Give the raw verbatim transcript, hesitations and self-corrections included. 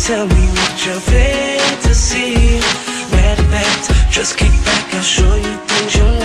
Tell me what your fantasy. Matter of fact, just kick back, I'll show you things you'll